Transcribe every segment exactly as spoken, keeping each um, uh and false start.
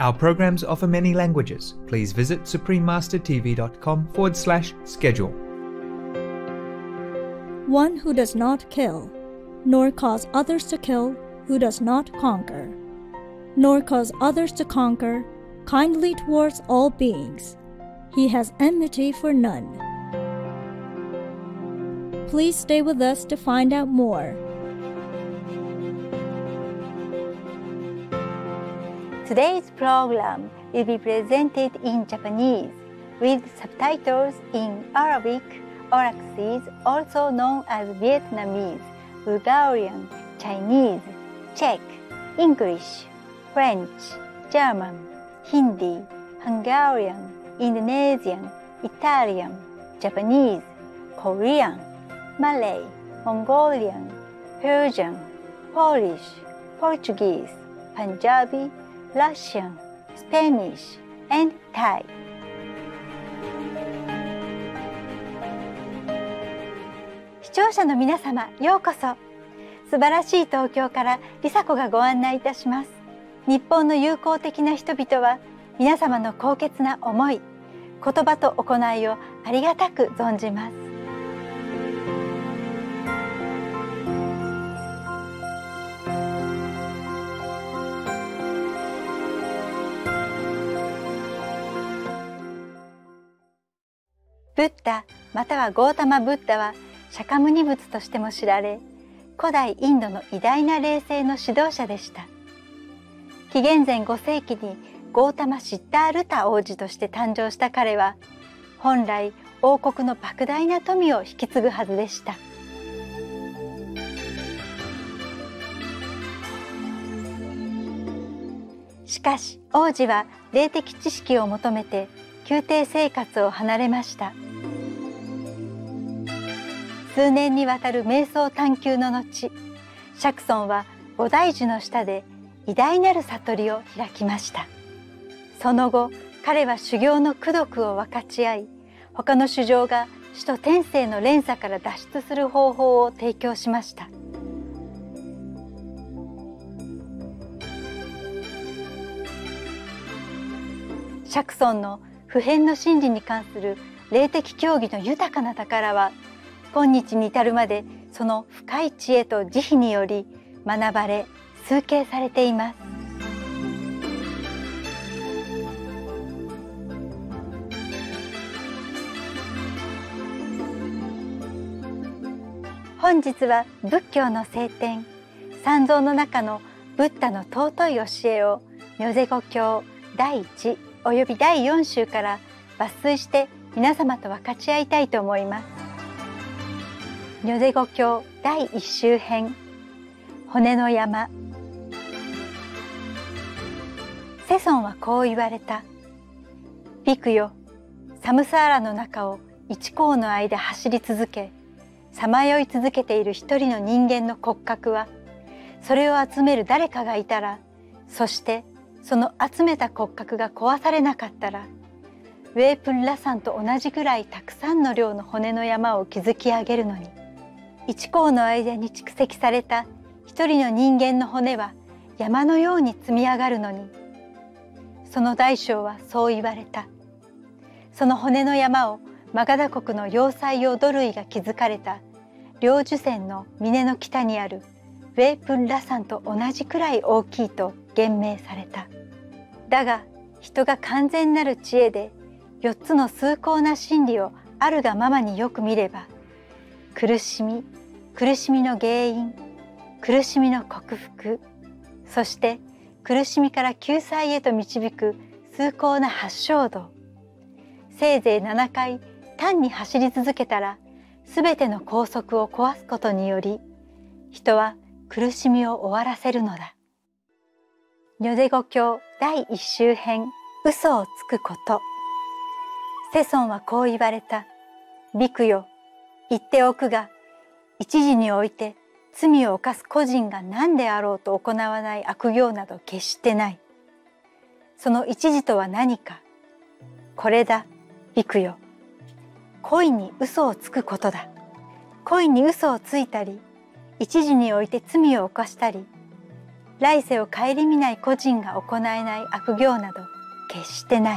Our programs offer many languages. Please visit suprememastertv.com forward slash schedule. One who does not kill, nor cause others to kill, who does not conquer, nor cause others to conquer, kindly towards all beings. He has enmity for none. Please stay with us to find out more. Today's program will be presented in Japanese with subtitles in Arabic or axes, also known as Vietnamese, Bulgarian, Chinese, Czech, English, French, German, Hindi, Hungarian, Indonesian, Italian, Japanese, Korean, Malay, Mongolian, Persian, Polish, Portuguese, Punjabi, Russian, Spanish, and Thai. 視聴者の皆様、ようこそ。素晴らしい東京から梨紗子がご案内いたします。日本の友好的な人々は皆様の高潔な思い、言葉と行いをありがたく存じます。ブッダまたはゴータマ・ブッダは釈迦牟尼仏としても知られ、古代インドの偉大な霊性の指導者でした。紀元前ご世紀にゴータマ・シッダールタ王子として誕生した彼は、本来王国の莫大な富を引き継ぐはずでした。しかし王子は霊的知識を求めて宮廷生活を離れました。数年にわたる瞑想探求の後、釈尊は菩提樹の下で偉大なる悟りを開きました。その後、彼は修行の功徳を分かち合い、他の衆生が死と転生の連鎖から脱出する方法を提供しました。釈尊の普遍の真理に関する霊的教義の豊かな宝は、今日に至るまでその深い知恵と慈悲により学ばれ、崇敬されています。本日は仏教の聖典、三蔵の中のブッダの尊い教えを如是語経だいいちおよびだいよん週から抜粋して皆様と分かち合いたいと思います。如是語経だいいっ週編、骨の山。世尊はこう言われた。ビクよ、サムサーラの中を一光の間走り続け、さまよい続けている一人の人間の骨格は、それを集める誰かがいたら、そしてその集めた骨格が壊されなかったら、ウェープンラ山と同じくらいたくさんの量の骨の山を築き上げるのに、一光の間に蓄積された一人の人間の骨は山のように積み上がるのに、その大小はそう言われた。その骨の山をマガダ国の要塞用土塁が築かれた領樹泉の峰の北にあるウェープンラ山と同じくらい大きいと言明された。だが人が完全なる知恵で四つの崇高な真理をあるがままによく見れば、苦しみ、苦しみの原因、苦しみの克服、そして苦しみから救済へと導く崇高な八正道、せいぜいななかい単に走り続けたら、すべての拘束を壊すことにより、人は苦しみを終わらせるのだ。如是語経だいいっ週編、嘘をつくこと。世尊はこう言われた。ビクよ、言っておくが、一時において罪を犯す個人が何であろうと行わない悪行など決してない。その一時とは何か。これだ、ビクよ。恋に嘘をつくことだ。恋に嘘をついたり、一時において罪を犯したり、 来世を顧みない個人が行えない悪行など決してない。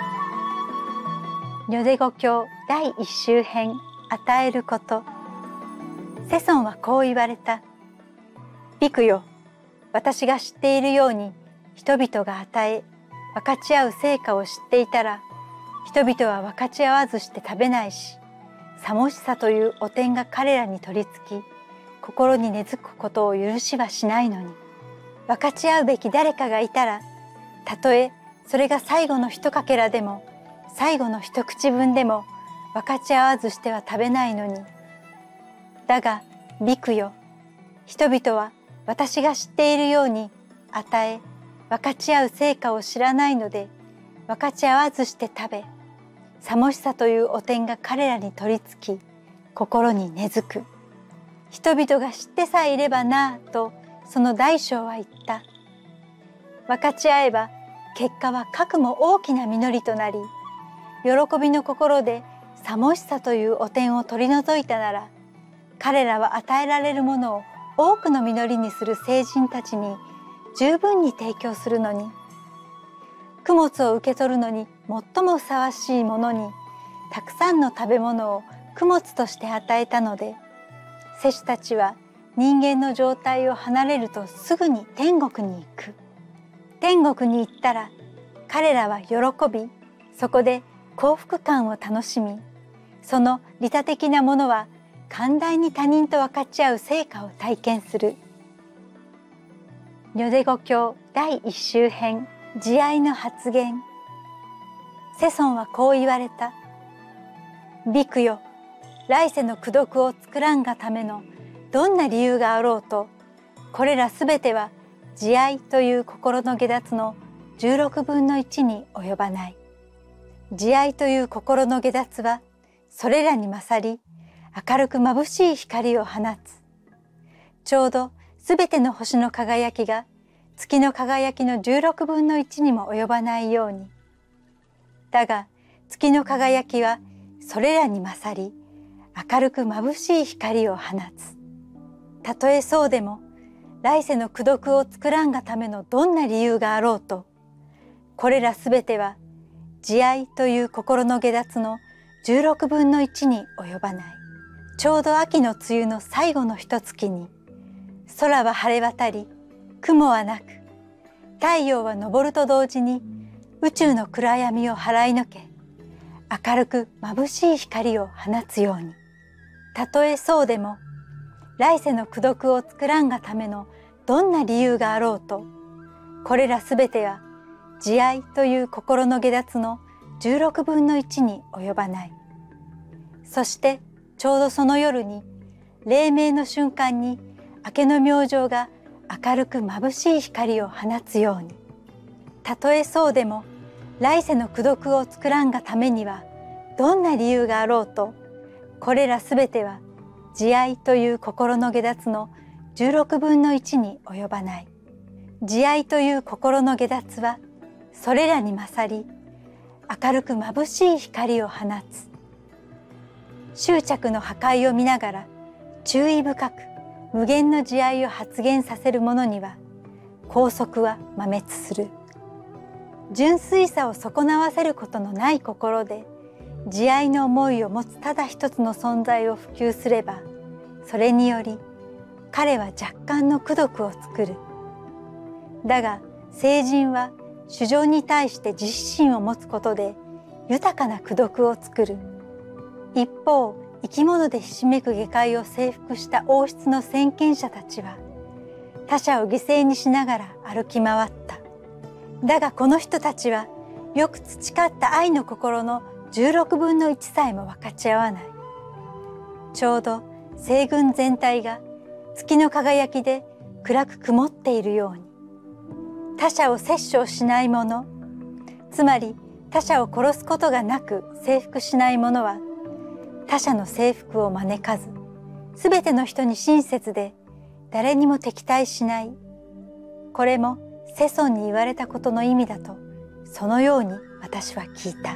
如是語経第一周編、与えること。世尊はこう言われた。ビクよ、私が知っているように人々が与え分かち合う成果を知っていたら、人々は分かち合わずして食べないし、さもしさという汚点が彼らに取り付き、心に根付くことを許しはしないのに、分かち合うべき誰かがいたら、たとえそれが最後の一かけらでも、最後の一口分でも分かち合わずしては食べないのに。だが、ビクよ、人々は私が知っているように与え、分かち合う成果を知らないので、分かち合わずして食べ、さもしさという汚点が彼らに取り付き、心に根付く。人々が知ってさえいればなぁと、その大将は言った。分かち合えば、結果はかくも大きな実りとなり、喜びの心でさもしさという汚点を取り除いたなら、彼らは与えられるものを多くの実りにする聖人たちに十分に提供するのに、供物を受け取るのに最もふさわしいものに、たくさんの食べ物を供物として与えたので、施主たちは人間の状態を離れるとすぐに天国に行く。天国に行ったら、彼らは喜び、そこで幸福感を楽しみ、その利他的なものは寛大に他人と分かち合う成果を体験する。如是語経第一周編、慈愛の発言。世尊はこう言われた。ビクよ、来世の功徳を作らんがためのどんな理由があろうと、これらすべては慈愛という心の下脱の十六分の一に及ばない。慈愛という心の下脱は、それらに勝り、明るく眩しい光を放つ。ちょうどすべての星の輝きが月の輝きの十六分の一にも及ばないように。だが月の輝きはそれらに勝り、明るく眩しい光を放つ。たとえそうでも、来世の功徳を作らんがためのどんな理由があろうと、これらすべては慈愛という心の下脱の十六分の一に及ばない。ちょうど秋の梅雨の最後の一月に、空は晴れ渡り、雲はなく、太陽は昇ると同時に宇宙の暗闇を払いのけ、明るく眩しい光を放つように。たとえそうでも、来世の功徳を作らんがためのどんな理由があろうと、これらすべては慈愛という心の下脱の十六分の一に及ばない。そしてちょうどその夜に、黎明の瞬間に明けの明星が明るく眩しい光を放つように。たとえそうでも、来世の功徳を作らんがためにはどんな理由があろうと、これらすべては慈愛という心の下脱の十六分の一に及ばない。慈愛という心の下脱は、それらに勝り、明るく眩しい光を放つ。執着の破壊を見ながら、注意深く無限の慈愛を発現させる者には、拘束は摩滅する。純粋さを損なわせることのない心で、慈愛の思いを持つただ一つの存在を普及すれば、それにより彼は若干の功徳を作る。だが聖人は衆生に対して自信を持つことで豊かな功徳を作る。一方、生き物でひしめく下界を征服した王室の先見者たちは、他者を犠牲にしながら歩き回った。だがこの人たちはよく培った愛の心の十六分の一さえも分かち合わない。ちょうど西軍全体が月の輝きで暗く曇っているように、他者を殺生しない者、つまり他者を殺すことがなく征服しない者は、他者の征服を招かず、すべての人に親切で誰にも敵対しない。これも世尊に言われたことの意味だと、そのように私は聞いた。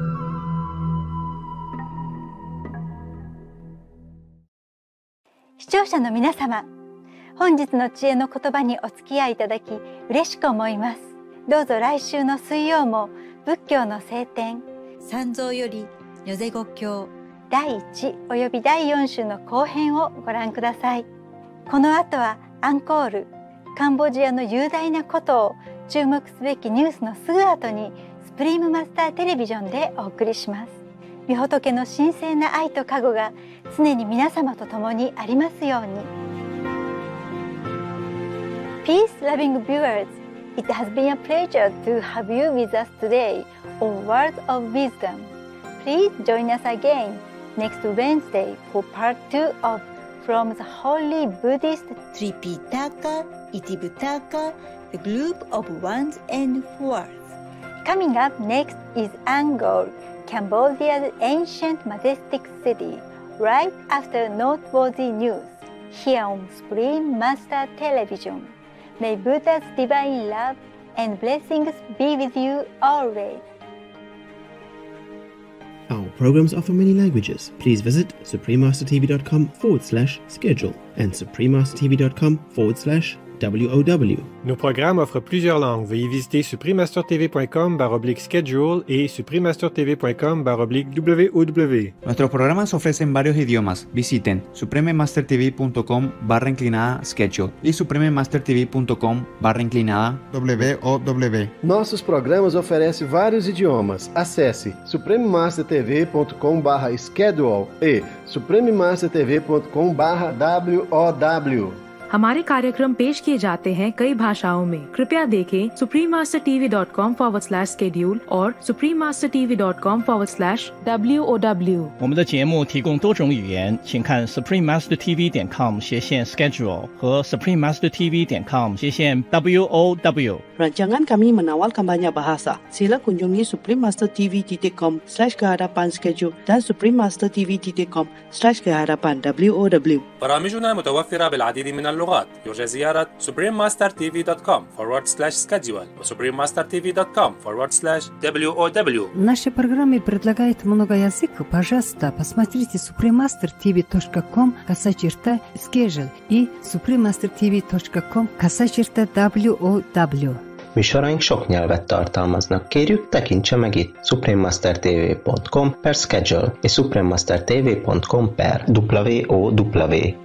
視聴者の皆様、本日の知恵の言葉にお付き合いいただき嬉しく思います。どうぞ来週の水曜も仏教の聖典三蔵より如是五経だいいちおよびだいよん週の後編をご覧ください。この後はアンコール、カンボジアの雄大な古都を注目すべきニュースのすぐ後にスプリームマスターテレビジョンでお送りします。御仏の神聖な愛と加護が常に皆様と共にありますように。Peace-loving viewers, it has been a pleasure to have you with us today on Words of Wisdom. Please join us again next Wednesday for part two of From the Holy Buddhist Tripitaka Itipitaka, the group of ones and fours. Coming up next is Angkor, Cambodia's ancient majestic city, right after noteworthy news, here on Supreme Master Television. May Buddha's divine love and blessings be with you always. Our programs offer many languages. Please visit suprememastertv.com forward slash schedule and suprememastertv.com forward slash W O W. Nos programmes offrent plusieurs langues. Veuillez visiter suprememastertv.com barra oblique schedule et suprememastertv.com barra oblique W O W. Nuestros programas ofrecen varios idiomas. Visiten suprememastertv.com barra inclinada schedule e suprememastertv.com barra inclinada W O W. Nossos programas oferecem vários idiomas. Acesse suprememastertv.com barra schedule e suprememastertv.com barra W O W. हमारे कार्यक्रम पेश किए जाते हैं कई भाषाओं में। कृपया देखें suprememastertv.com forward slash schedule और suprememastertv.com forward slash W O W。 我们的节目提供多种语言，请看 suprememastertv.com 斜线 schedule 和 suprememastertv.com 斜线 W O W。 Rancangan kami menawalkan banyak bahasa. Sila kunjungi suprememastertv.com slash kehadapan schedule dan suprememastertv.com slash kehadapan W O W. برامجنا متوفرة بالعديد من اللغات. يرجى زيارة suprememastertv.com forward slash schedule و suprememastertv.com forward slash W O W. Наши программы предлагают много языков. Пожалуйста, посмотрите suprememastertv.com косая черта schedule и suprememastertv.com косая черта W O W. Műsoraink sok nyelvet tartalmaznak. Kérjük, tekintse meg itt suprememastertv.com per schedule és suprememastertv.com per W O W.